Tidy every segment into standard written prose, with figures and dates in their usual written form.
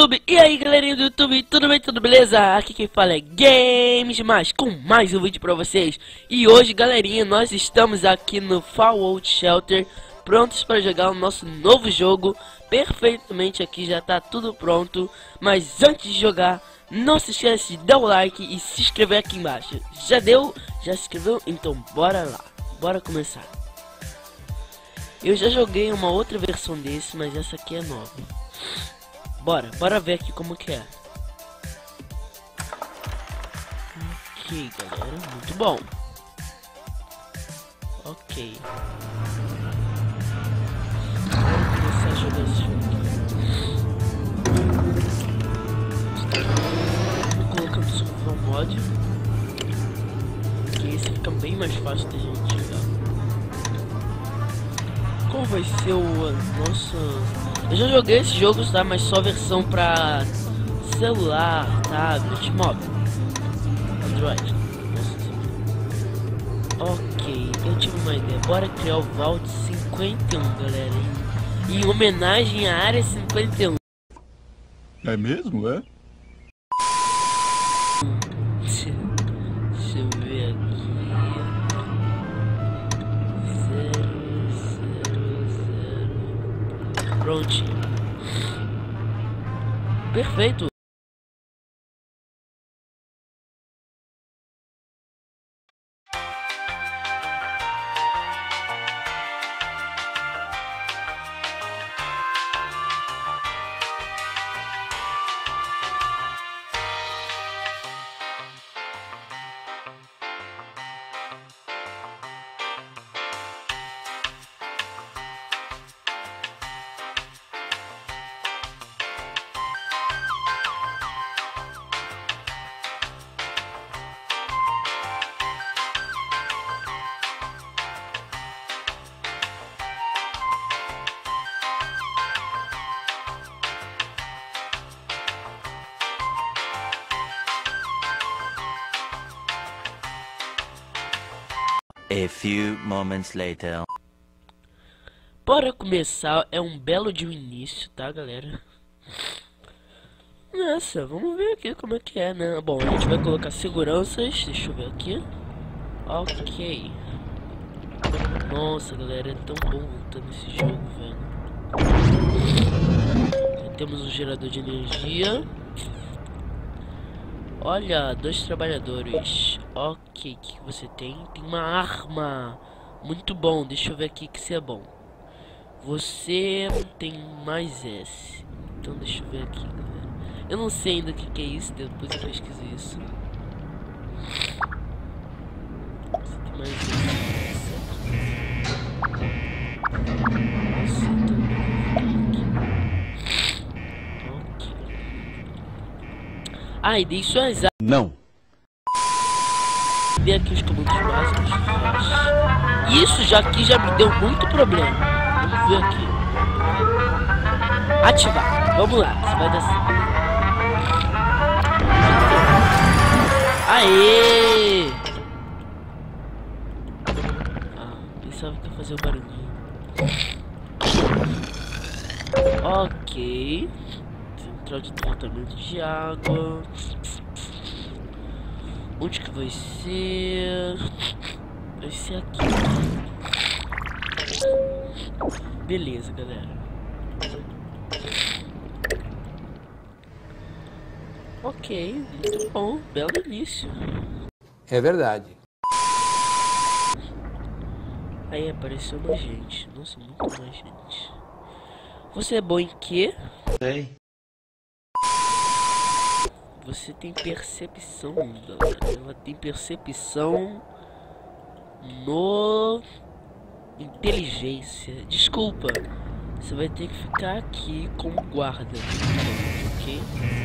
YouTube. E aí galerinha do YouTube, tudo bem, tudo beleza? Aqui quem fala é Games Mais, com mais um vídeo pra vocês. E hoje galerinha, nós estamos aqui no Fallout Shelter, prontos para jogar o nosso novo jogo. Perfeitamente aqui, já tá tudo pronto. Mas antes de jogar, não se esquece de dar o like e se inscrever aqui embaixo. Já deu? Já se inscreveu? Então bora lá, bora começar. Eu já joguei uma outra versão desse, mas essa aqui é nova. Bora ver aqui como que é. Ok, galera, muito bom. Ok. Vamos começar a jogar esse jogo. Estou colocando o survival mod, que esse fica bem mais fácil da gente jogar. Qual vai ser o nosso... Eu já joguei esses jogos, tá? Mas só versão pra celular, tablet, móvel, Android. Ok, eu tive uma ideia. Bora criar o Vault 51, galera. Em homenagem à Área 51. É mesmo, é? Deixa eu ver aqui. Prontinho. Perfeito. A few moments later. Bora começar, é um belo de um início, tá galera? Nossa, vamos ver aqui como é que é, né? Bom, a gente vai colocar seguranças, deixa eu ver aqui. Ok. Nossa galera, é tão bom voltar nesse jogo, velho. Já temos um gerador de energia. Olha, 2 trabalhadores. Ok, o que você tem? Tem uma arma. Muito bom, deixa eu ver aqui que você é bom. Você tem mais S. Então deixa eu ver aqui, galera. Eu não sei ainda o que é isso, depois eu pesquiso isso. Você tem mais S. Você também. Ok. Ah, e dei suas armas. Não. Ver aqui os comandos básicos. Isso já aqui já me deu muito problema. Vamos ver aqui. Ativar. Vamos lá, se vai dar certo. Aê! Pensava que ia fazer o barulhinho. Ok. Central de tratamento de água. Onde que vai ser? Vai ser aqui. Beleza, galera. Ok, muito bom. Belo início. É verdade. Aí apareceu mais gente. Nossa, muito mais gente. Você é bom em quê? Sei. Você tem percepção, galera. Ela tem percepção no... inteligência. Desculpa. Você vai ter que ficar aqui como guarda. Ok?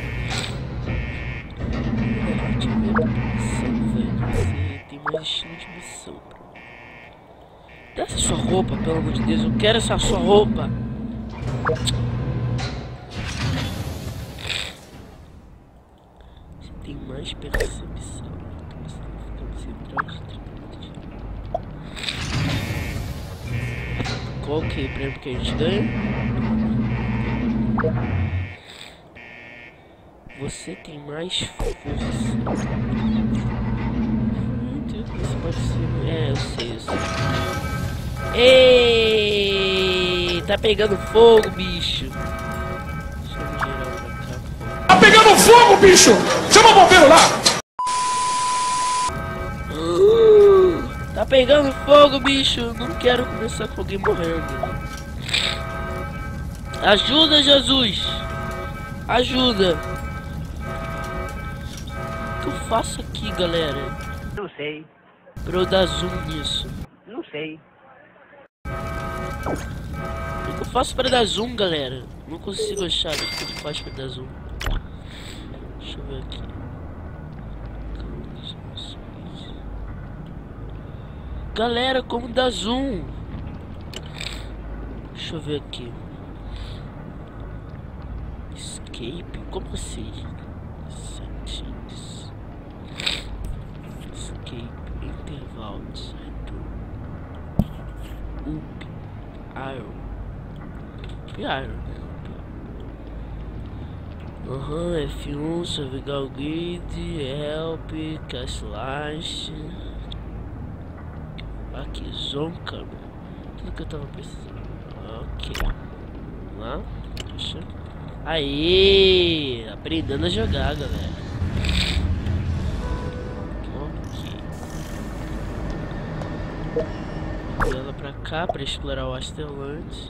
Você tem mais estilo de missão. Dá essa sua roupa, pelo amor de Deus. Eu quero essa sua roupa. Tem mais percepção. Então você tem que ficar no central de Qual que é o prêmio que a gente ganha? Você tem mais força. Você pode ser... É, eu sei. Ei, tá pegando fogo, bicho. Deixa eu girar pra cá. Tá pegando fogo, bicho! Chama o bombeiro lá! Tá pegando fogo, bicho. Não quero começar com alguém morrendo. Ajuda, Jesus. Ajuda. O que eu faço aqui, galera? Não sei. Pra eu dar zoom nisso. Não sei. O que eu faço para dar zoom, galera? Não consigo achar o que eu faço para dar zoom. Deixa eu ver aqui. Galera, como dar zoom? Deixa eu ver aqui. Escape? Como assim? Settings. Escape. Intervalos. Up. Iron. Iron. F1, Survival Grid, Help, Cast Launch. Aqui, Zonka. Tudo que eu tava precisando. Ok. Vamos lá. Deixa. Aê! Aprendendo a jogar, galera. Ok. Ela pra cá pra explorar o Asterland.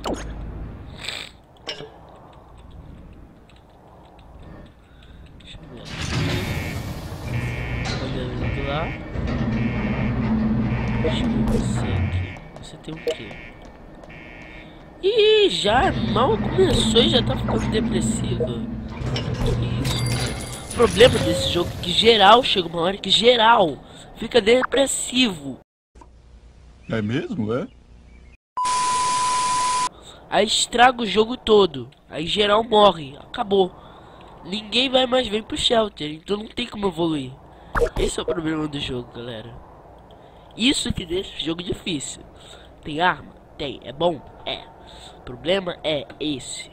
Deixa eu ver aqui. Olhando lá. Deixa eu ver você aqui. Você tem o quê? Ih, já mal começou e já tá ficando depressiva. Que isso, cara? O problema desse jogo é que geral chega uma hora que geral fica depressivo. É mesmo, é? Aí estraga o jogo todo. Aí geral morre. Acabou. Ninguém vai mais vir pro shelter. Então não tem como evoluir. Esse é o problema do jogo, galera. Isso que deixa o jogo difícil. Tem arma? Tem. É bom? É. O problema é esse.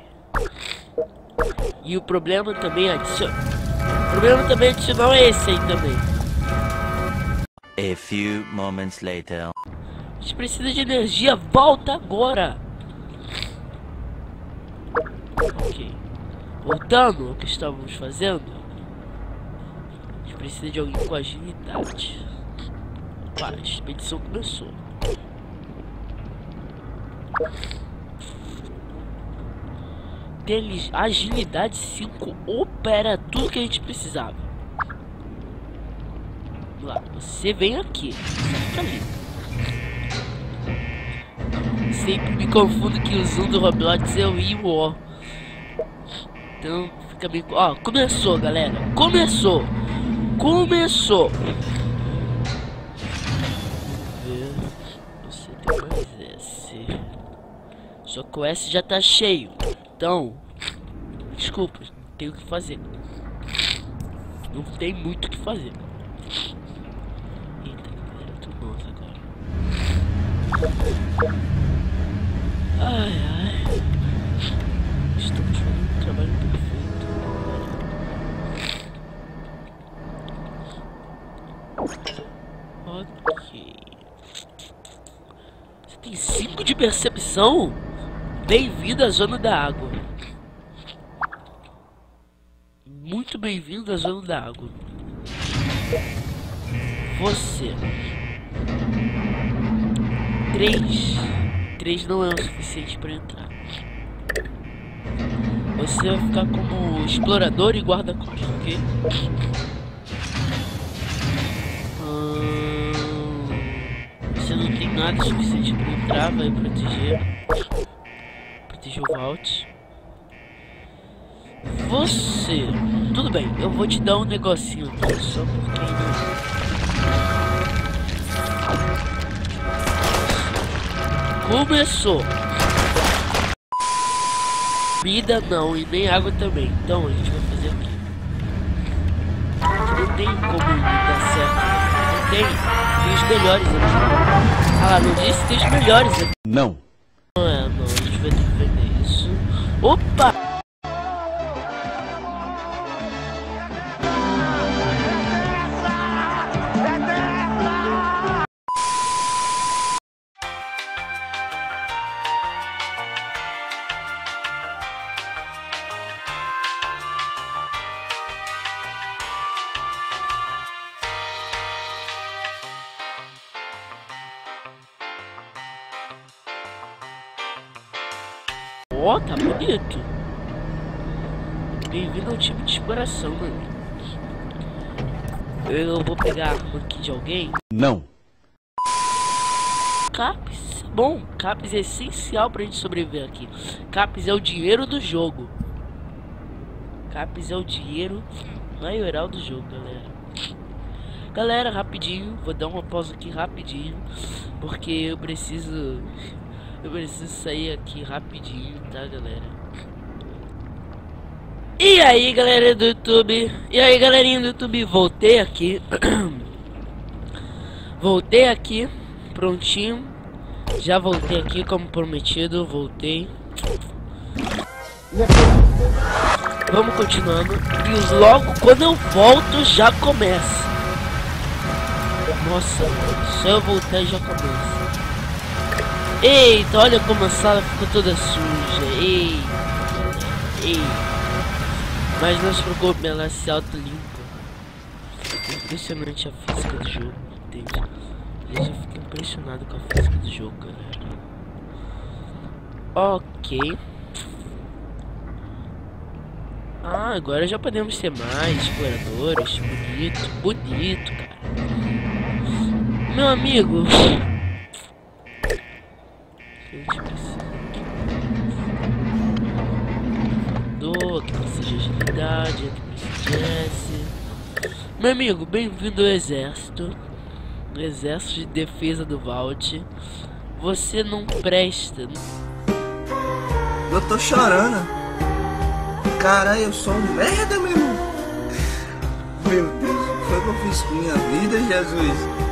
E o problema também adicional. O problema também adicional é esse aí também. A few moments later. A gente precisa de energia. Volta agora. Ok. Voltando ao que estávamos fazendo. A gente precisa de alguém com agilidade. Opa, a expedição começou. Agilidade 5 opera tudo que a gente precisava. Vamos lá, você vem aqui. Você fica ali. Sempre me confundo que o zoom do Roblox é o I e o O. Então fica bem. Ó, começou, galera. Começou. Começou. Você tem mais S. Só que o S já tá cheio. Então, desculpa, não tem o que fazer. Não tem muito o que fazer. Eita, galera, tô nossa agora. Ai, ai. Estamos fazendo um trabalho perfeito. Ok. Você tem 5 de percepção? Bem-vindo à zona da água. Muito bem-vindo à zona da água. Você. 3 não é o suficiente para entrar. Você vai ficar como explorador e guarda-costas, ok? Você não tem nada suficiente para entrar, vai proteger o vault. Você, tudo bem, eu vou te dar um negocinho aqui, só porque não. Começou. Comida não, e nem água também. Então a gente vai fazer aqui. Não tem como dar certo. Não tem. Tem os melhores aqui. Ah, não disse que tem os melhores aqui. Não. Não, a gente vai ter que vender isso. Opa! Ó, tá bonito. Bem-vindo ao time de exploração, mano. Eu vou pegar a arma aqui de alguém. Não. Caps. Bom, Caps é essencial pra gente sobreviver aqui. Caps é o dinheiro do jogo. Caps é o dinheiro maioral do jogo, galera. Galera, rapidinho, vou dar uma pausa aqui rapidinho, porque eu preciso sair aqui rapidinho, tá, galera? E aí, galera do YouTube? E aí, galerinha do YouTube? Voltei aqui. Voltei aqui, prontinho. Já voltei aqui como prometido, voltei. Vamos continuando. E logo quando eu volto já começa. Nossa, só eu voltar já começa. Eita, olha como a sala ficou toda suja. Eita. Mas não se preocupe, ela se auto-limpa. Impressionante a física do jogo, entende? Eu já fico impressionado com a física do jogo, galera. Ok. Ah, agora já podemos ter mais exploradores. Bonito, cara. Meu amigo. Gente, precisa aqui precisa de agilidade, aqui precisa de S. Meu amigo, bem-vindo ao exército. Exército de defesa do Vault. Você não presta. Eu tô chorando. Caralho, eu sou um merda, meu irmão. Meu Deus, o que foi que eu fiz com minha vida, Jesus?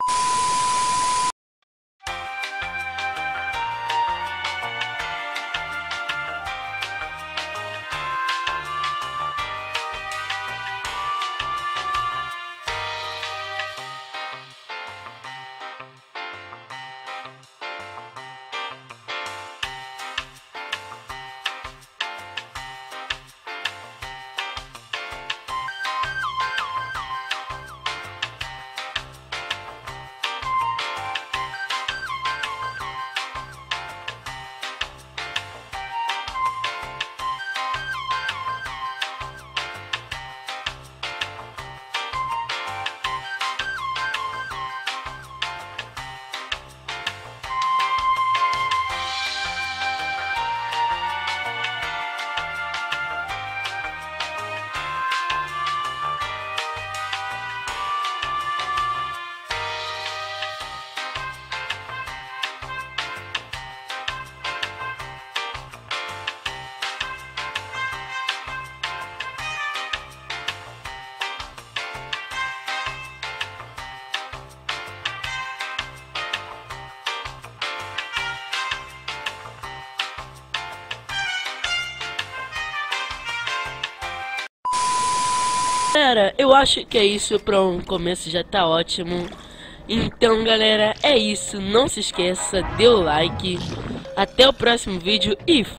Galera, eu acho que é isso, para um começo já tá ótimo. Então galera, é isso, não se esqueça, dê o like. Até o próximo vídeo e